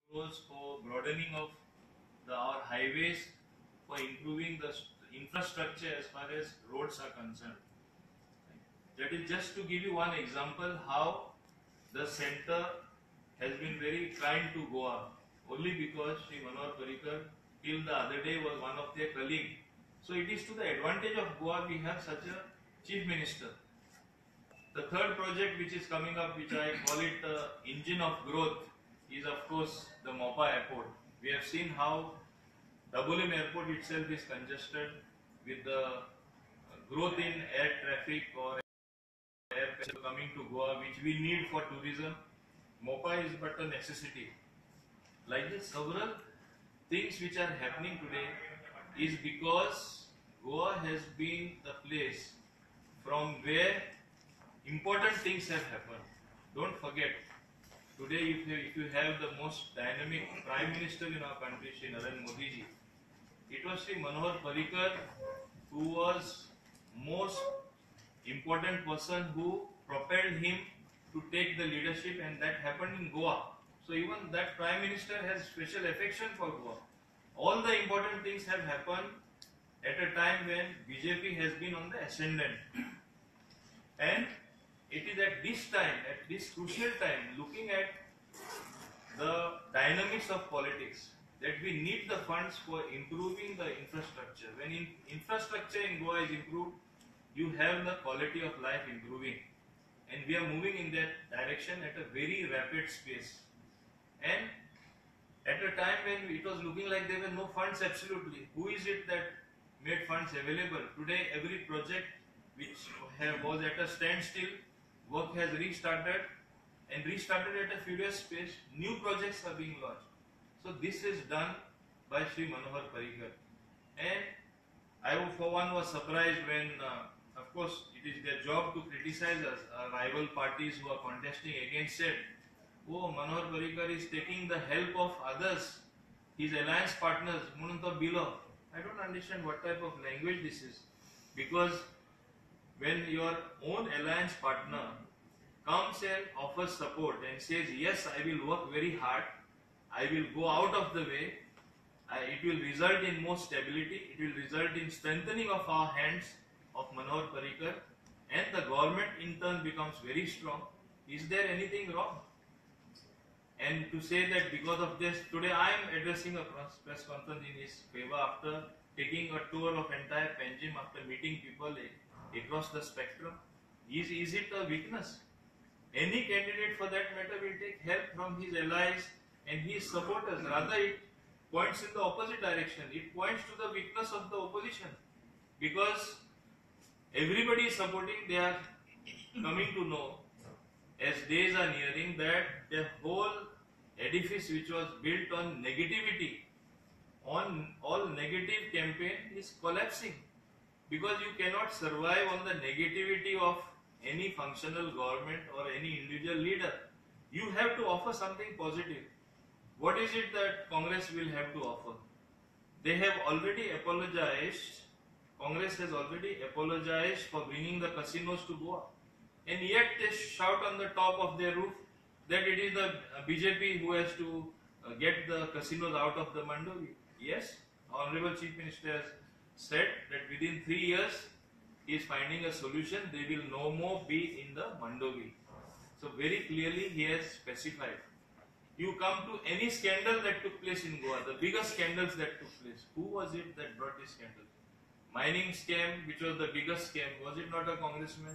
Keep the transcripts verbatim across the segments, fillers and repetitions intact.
crores for broadening of the, our highways, for improving the infrastructure as far as roads are concerned. That is just to give you one example how the center has been very kind to Goa, only because Shri Mauvin Godinho till the other day was one of their colleagues. So it is to the advantage of Goa we have such a chief minister. The third project which is coming up, which I call it uh, engine of growth, is of course the Mopa airport. We have seen how Double M airport itself is congested with the growth in air traffic or air coming to Goa, which we need for tourism. Mopa is but a necessity. Like this, several things which are happening today is because Goa has been the place from where important things have happened. Don't forget, today if you, if you have the most dynamic Prime Minister in our country, Shri Narendra Modi ji, it was Shri Mauvin Godinho who was most important person who propelled him to take the leadership, and that happened in Goa. So even that Prime Minister has special affection for Goa. All the important things have happened at a time when B J P has been on the ascendant. And it is at this time, at this crucial time, looking at the dynamics of politics, that we need the funds for improving the infrastructure. When in infrastructure in Goa is improved, you have the quality of life improving. And we are moving in that direction at a very rapid pace. And at a time when it was looking like there were no funds absolutely, who is it that made funds available? Today every project which have, was at a standstill, work has restarted and restarted at a furious pace. New projects are being launched. So this is done by Shri Mauvin Godinho. And I for one was surprised when, uh, of course, it is their job to criticize us, uh, rival parties who are contesting against it. Oh, Mauvin Godinho is taking the help of others, his alliance partners, Mununta below. I don't understand what type of language this is. Because when your own alliance partner comes and offers support and says, yes, I will work very hard, I will go out of the way, I, it will result in more stability, it will result in strengthening of our hands of Mauvin Godinho, and the government in turn becomes very strong. Is there anything wrong? And to say that because of this, today I am addressing a press conference in his favor after taking a tour of entire Panjim, after meeting people across the spectrum. Is, is it a weakness? Any candidate for that matter will take help from his allies and his supporters. Rather, it points in the opposite direction. It points to the weakness of the opposition. Because everybody is supporting, they are coming to know, as days are nearing, that the whole edifice which was built on negativity, on all negative campaign, is collapsing. Because you cannot survive on the negativity of any functional government or any individual leader. You have to offer something positive. What is it that Congress will have to offer? They have already apologized. Congress has already apologized for bringing the casinos to Goa. And yet they shout on the top of their roof that it is the B J P who has to uh, get the casinos out of the Mandovi. Yes, Honorable Chief Minister has said that within three years he is finding a solution. They will no more be in the Mandovi. So very clearly he has specified. You come to any scandal that took place in Goa, the biggest scandals that took place. Who was it that brought this scandal? Mining scam, which was the biggest scam. Was it not a congressman?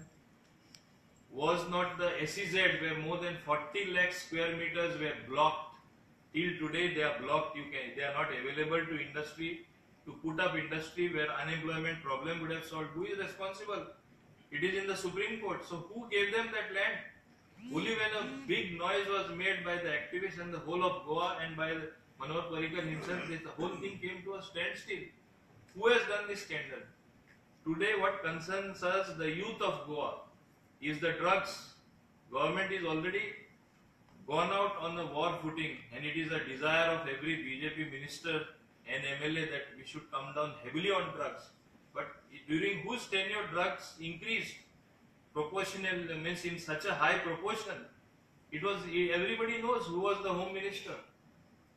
Was not the S E Z where more than forty lakh square meters were blocked? Till today they are blocked. You can, they are not available to industry, to put up industry where unemployment problem would have solved. Who is responsible? It is in the Supreme Court. So who gave them that land? Only when a big noise was made by the activists and the whole of Goa and by Mauvin Godinho himself, the whole thing came to a standstill. Who has done this scandal? Today what concerns us, the youth of Goa, is the drugs. Government is already gone out on the war footing, and it is a desire of every B J P minister and M L A that we should come down heavily on drugs. But during whose tenure drugs increased proportional, means in such a high proportion? It was, everybody knows who was the Home Minister.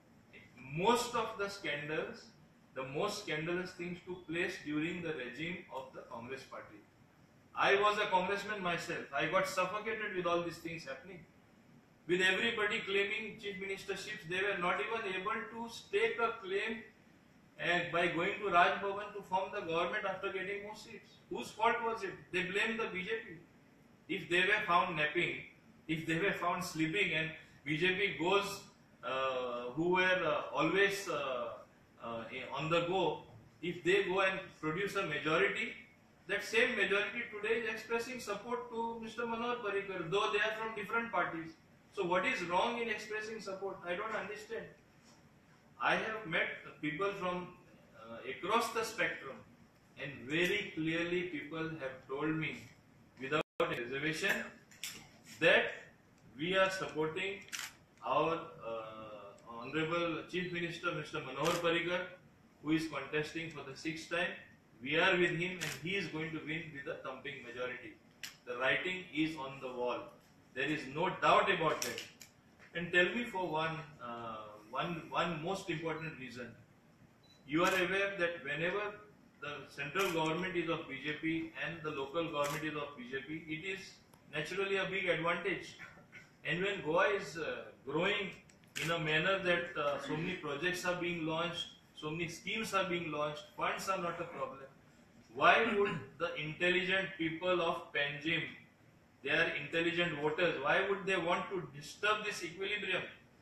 most of the scandals, the most scandalous things took place during the regime of the Congress party. I was a congressman myself. I got suffocated with all these things happening. With everybody claiming chief ministerships, they were not even able to stake a claim and by going to Raj Bhavan to form the government after getting more seats. Whose fault was it? They blamed the B J P. If they were found napping, if they were found sleeping, and B J P goes, uh, who were uh, always uh, uh, on the go, if they go and produce a majority, that same majority today is expressing support to Mister Mauvin Godinho, though they are from different parties. So what is wrong in expressing support? I don't understand. I have met people from uh, across the spectrum, and very clearly people have told me without reservation that we are supporting our uh, Honorable Chief Minister Mister Mauvin Godinho, who is contesting for the sixth time. We are with him and he is going to win with a thumping majority. The writing is on the wall. There is no doubt about that. And tell me for one, uh, one, one most important reason. You are aware that whenever the central government is of B J P and the local government is of B J P, it is naturally a big advantage. And when Goa is uh, growing in a manner that uh, so many projects are being launched, so many schemes are being launched, funds are not a problem. Why would the intelligent people of Panjim, they are intelligent voters, why would they want to disturb this equilibrium?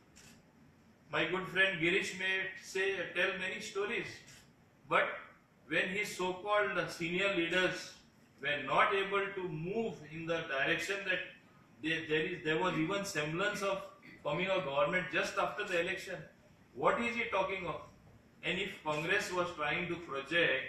My good friend Girish may say, tell many stories, but when his so-called senior leaders were not able to move in the direction that they, there is, there was even semblance of forming a government just after the election, what is he talking of? And if Congress was trying to project,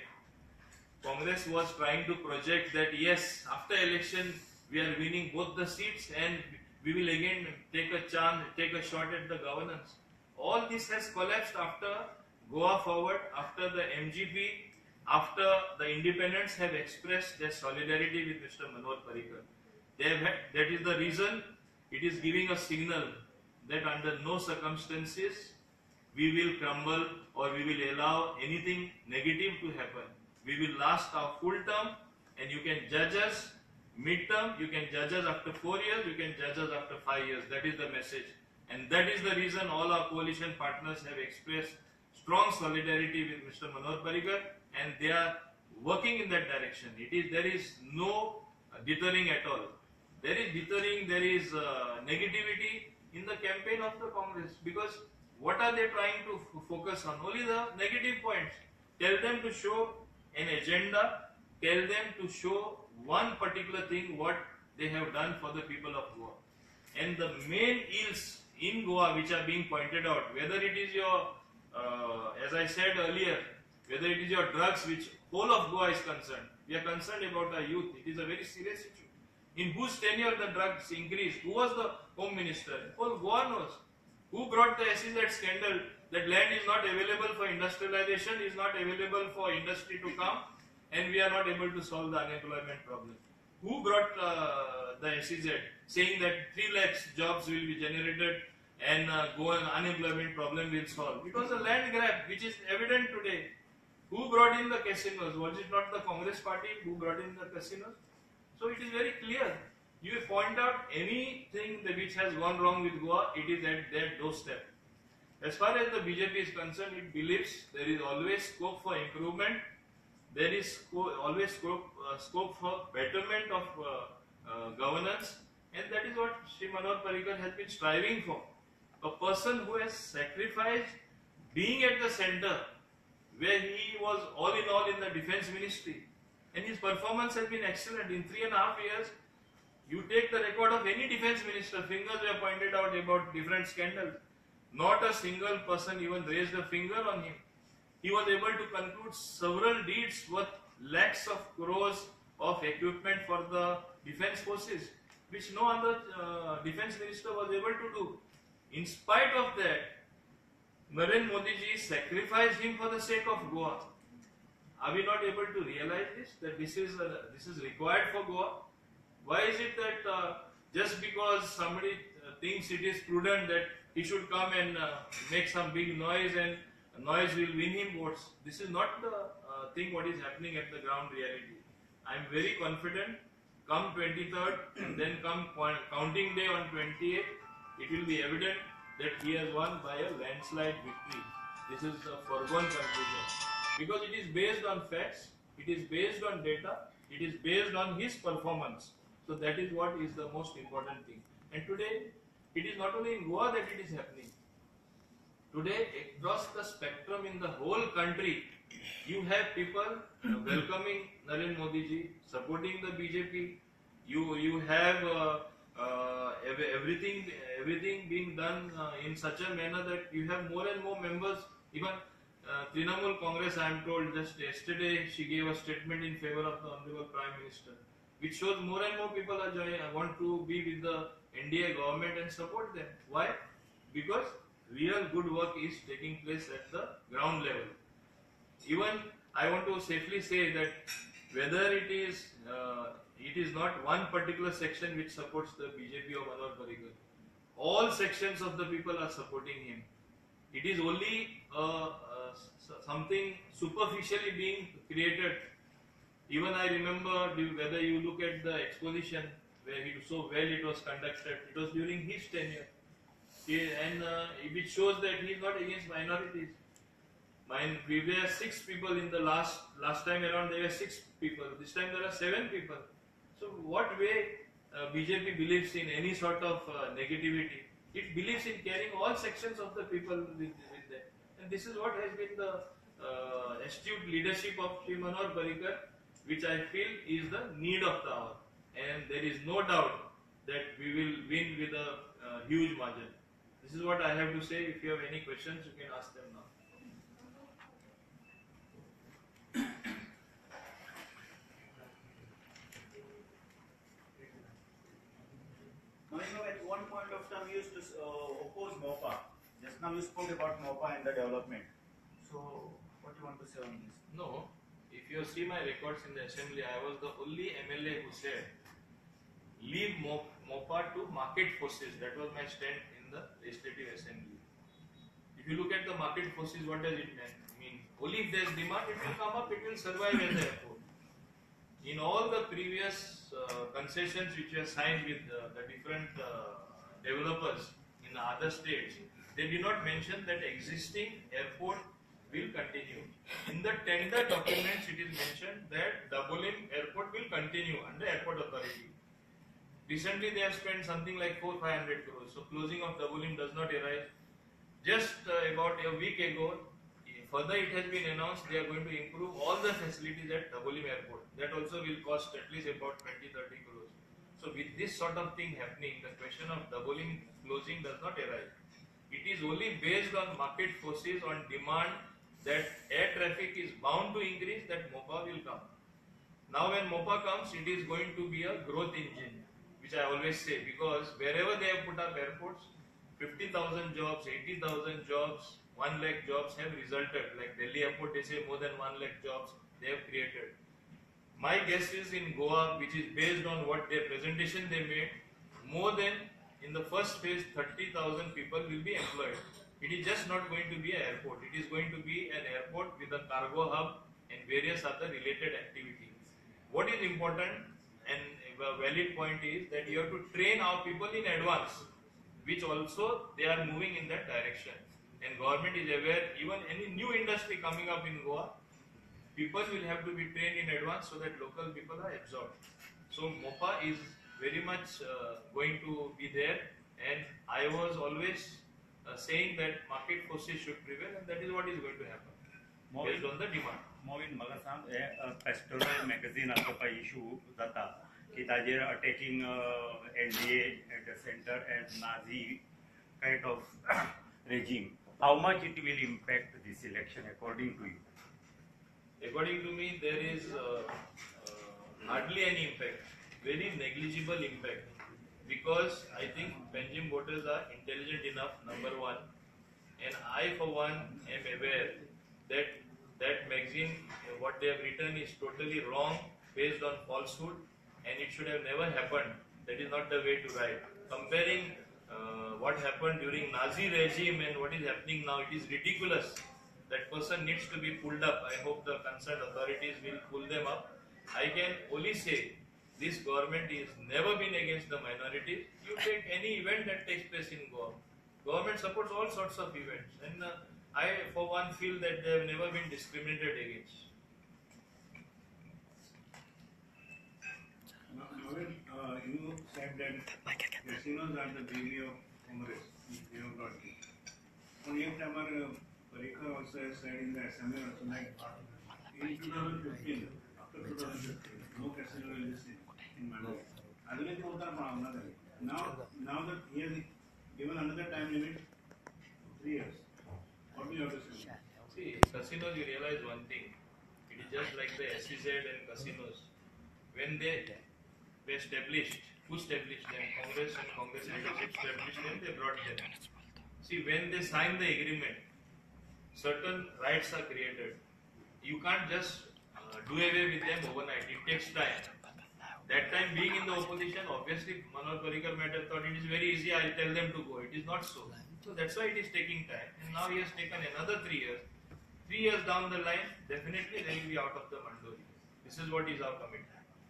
Congress was trying to project that yes, after election we are winning both the seats and we will again take a chance, take a shot at the governance. All this has collapsed after Goa Forward, after the M G P, after the independents have expressed their solidarity with Mister Mauvin Godinho. They have had, that is the reason it is giving a signal that under no circumstances we will crumble or we will allow anything negative to happen. We will last our full term, and you can judge us mid-term, you can judge us after four years, you can judge us after five years. That is the message. And that is the reason all our coalition partners have expressed strong solidarity with Mister Mauvin Godinho, and they are working in that direction. It is, there is no deterring at all. There is deterring, there is uh, negativity in the campaign of the Congress, because what are they trying to focus on? Only the negative points. Tell them to show an agenda, tell them to show one particular thing what they have done for the people of Goa. And the main ills in Goa which are being pointed out, whether it is your, uh, as I said earlier, whether it is your drugs, which whole of Goa is concerned. We are concerned about our youth. It is a very serious issue. In whose tenure the drugs increased? Who was the Home Minister? Whole Goa knows. Who brought the S E Z scandal? That land is not available for industrialization, is not available for industry to come, and we are not able to solve the unemployment problem. Who brought uh, the S E Z, saying that three lakhs jobs will be generated and uh, Goan unemployment problem will solve? It was a land grab, which is evident today. Who brought in the casinos? Was it not the Congress party who brought in the casinos? So it is very clear. You point out anything that which has gone wrong with Goa, it is at their doorstep. As far as the B J P is concerned, it believes there is always scope for improvement. There is sco always scope, uh, scope for betterment of uh, uh, governance, and that is what Shri Mauvin Godinho has been striving for. A person who has sacrificed being at the center, where he was all in all in the defense ministry, and his performance has been excellent. In three and a half years, you take the record of any defense minister, fingers were pointed out about different scandals. Not a single person even raised a finger on him. He was able to conclude several deeds worth lakhs of crores of equipment for the defense forces, which no other uh, defense minister was able to do. In spite of that, Narendra Modi ji sacrificed him for the sake of Goa. Are we not able to realize this? That this is uh, this is required for Goa? Why is it that uh, just because somebody uh, thinks it is prudent that he should come and uh, make some big noise and noise will win him votes. This is not the uh, thing what is happening at the ground reality. I am very confident come twenty-third and then come counting day on twenty-eighth, it will be evident that he has won by a landslide victory. This is a foregone conclusion. Because it is based on facts, it is based on data, it is based on his performance. So that is what is the most important thing. And today, it is not only in Goa that it is happening. Today, across the spectrum in the whole country, you have people welcoming Narendra Modi ji, supporting the B J P. You you have uh, uh, everything everything being done uh, in such a manner that you have more and more members. Even uh, Trinamool Congress, I am told just yesterday, she gave a statement in favor of the Honorable Prime Minister, which shows more and more people are joining. I want to be with the N D A government and support them. Why? Because real good work is taking place at the ground level. Even I want to safely say that whether it is uh, it is not one particular section which supports the B J P or Mauvin Godinho. All sections of the people are supporting him. It is only uh, uh, something superficially being created. Even I remember whether you look at the exposition where he so well it was conducted. It was during his tenure, he, and uh, it shows that he is not against minorities. Mine, we were six people in the last last time around. There were six people. This time there are seven people. So, what way uh, B J P believes in any sort of uh, negativity? It believes in carrying all sections of the people with, with them. And this is what has been the uh, astute leadership of Shri Mauvin Parrikar, which I feel is the need of the hour. And there is no doubt that we will win with a uh, huge margin. This is what I have to say. If you have any questions, you can ask them now. Now, you know, at one point of time, you used to uh, oppose MOPA. Just now, you spoke about MOPA and the development. So, what do you want to say on this? No. If you see my records in the assembly, I was the only M L A who said, leave MOPA to market forces. That was my stand in the legislative assembly. If you look at the market forces, what does it mean? Only if there is demand, it will come up, it will survive as the airport. In all the previous uh, concessions which were signed with uh, the different uh, developers in other states, they did not mention that existing airport will continue. In the tender documents, it is mentioned that Dabolim airport will continue under airport authority. Recently, they have spent something like four five hundred crores. So closing of Dabolim does not arise. Just uh, about a week ago, further it has been announced they are going to improve all the facilities at Dabolim airport. That also will cost at least about twenty to thirty crores. So with this sort of thing happening, the question of Dabolim closing does not arise. It is only based on market forces, on demand, that air traffic is bound to increase, that MOPA will come. Now when MOPA comes, it is going to be a growth engine, which I always say, because wherever they have put up airports, fifty thousand jobs, eighty thousand jobs, one lakh jobs have resulted. Like Delhi airport, they say more than one lakh jobs they have created. My guess is in Goa, which is based on what their presentation they made, more than in the first phase thirty thousand people will be employed. It is just not going to be an airport. It is going to be an airport with a cargo hub and various other related activities. What is important and a valid point is that you have to train our people in advance, which also they are moving in that direction. And government is aware, even any new industry coming up in Goa, people will have to be trained in advance so that local people are absorbed. So MOPA is very much uh, going to be there, and I was always uh, saying that market forces should prevail, and that is what is going to happen Mauvin, based on the demand. Mauvin मला सांग हे pastoral magazine आपका issue जाता की ताजेर attacking NDA at the center and Nazi kind of regime. How much it will impact this election according to you? According to me, there is uh, uh, hardly any impact, very negligible impact, because I think Benjam voters are intelligent enough, number one, and I for one am aware that that magazine, uh, what they have written is totally wrong, based on falsehood, and it should have never happened. That is not the way to write. Comparing uh, what happened during Nazi regime and what is happening now, it is ridiculous. That person needs to be pulled up. I hope the concerned authorities will pull them up. I can only say this government is never been against the minorities. You take any event that takes place in Goa. Government supports all sorts of events, and uh, I, for one, feel that they have never been discriminated against. Now, Mauvin, uh, you said that casinos are the baby of Congress. They have brought it. On one time, uh, Parrikar also has said in the assembly also like in twenty fifteen, after twenty fifteen, no casino will be seen in Manila. Otherwise, what are now? Now that he has given another time limit, three years. What do you have to say? See, casinos, you realize one thing. It is just like the S E Z and casinos. When they were established, who established them? Congress and Congress leadership established them, they brought them. See, when they signed the agreement, certain rights are created. You can't just uh, do away with them overnight. It takes time. That time being in the opposition, obviously Mauvin Godinho might have thought it is very easy, I'll tell them to go. It is not so. So that's why it is taking time. And now he has taken another three years. Three years down the line, definitely they will be out of the mandori. This is what is our commitment.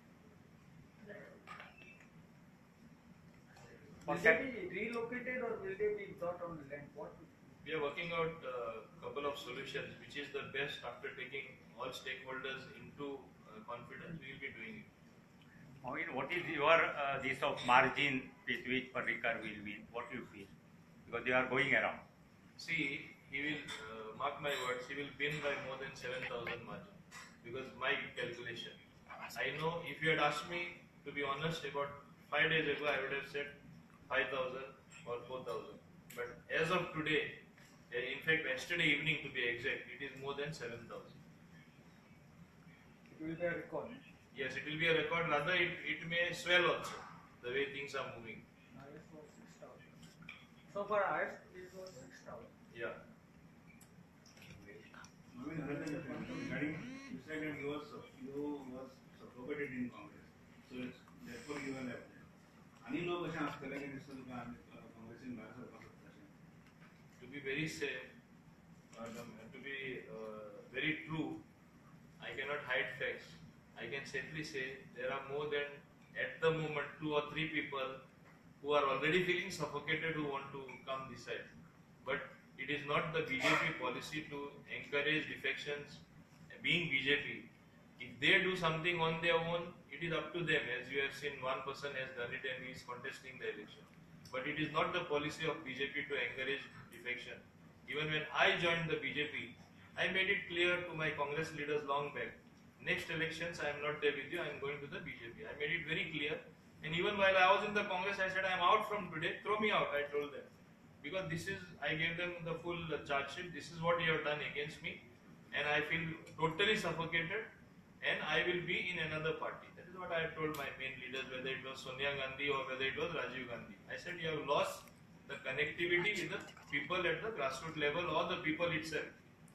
Will they be relocated or will they be brought on the land? What? We are working out a couple of solutions, which is the best after taking all stakeholders into uh, confidence. We will be doing it. Mauvin, what is your uh, this of margin with which Parrikar will win? What do you feel? Because they are going around. See, he will, uh, mark my words, he will win by more than seven thousand margin. Because my calculation. I know if you had asked me, to be honest, about five days ago, I would have said five thousand or four thousand. But as of today, in fact, yesterday evening to be exact, it is more than seven thousand. It will be a record. Yes, it will be a record. Rather, it, it may swell also, the way things are moving. Highest was six thousand. So far, highest it was six thousand. Yeah. Mauvin, another question regarding you said that you was you was suffocated in Congress, so it's, therefore you are left. Any लोग ऐसा आस्ते लगे जिससे उनका कांग्रेस में बाहर से पकड़ सकते हैं. To be very safe, madam, and to be uh, very true, I cannot hide facts. I can safely say there are more than, at the moment, two or three people who are already feeling suffocated who want to come this side. But it is not the B J P policy to encourage defections. Being B J P, if they do something on their own, it is up to them. As you have seen, one person has done it and he is contesting the election. But it is not the policy of B J P to encourage defection. Even when I joined the B J P, I made it clear to my Congress leaders long back. Next elections, I am not there with you, I am going to the B J P. I made it very clear. And even while I was in the Congress, I said, I am out from today, throw me out, I told them. Because this is, I gave them the full charge sheet, this is what you have done against me. And I feel totally suffocated and I will be in another party. That is what I have told my main leaders, whether it was Sonia Gandhi or whether it was Rajiv Gandhi. I said, you have lost the connectivity with the people at the grassroots level or the people itself.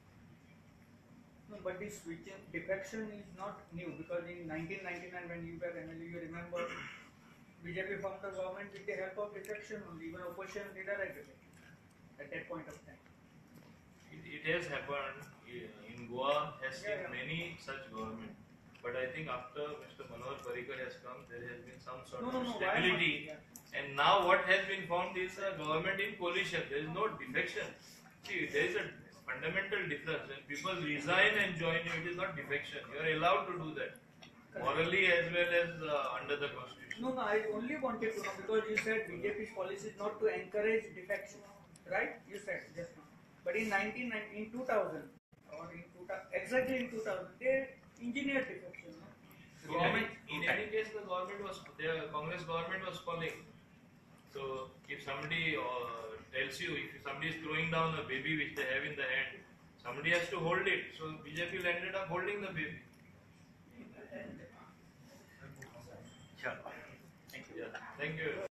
No, but this switching defection is not new because in nineteen ninety-nine when you were M L A, you remember B J P formed the government with the help of defection only. Even opposition leader had defected at that point of time. It, it has happened in Goa, has seen Yeah, yeah. many such government. But I think after Mister Mauvin Godinho has come, there has been some sort No, of no, no. Why stability. not? Yeah. And now what has been formed is a government in coalition. There is no defection. See, there is a fundamental difference. When people resign and join you, it is not defection. You are allowed to do that. Morally as well as uh, under the constitution. No, no, I only wanted to know because you said B J P's policy is not to encourage defection, right? You said just now. But in nineteen ninety, in two thousand, or in two thousand, exactly in two thousand, they engineered defection. No? In any, in any case, the government was, the Congress government was calling. So, if somebody uh, tells you, if somebody is throwing down a baby which they have in the hand, somebody has to hold it. So, B J P ended up holding the baby. Sure. Thank you. Yeah, thank you.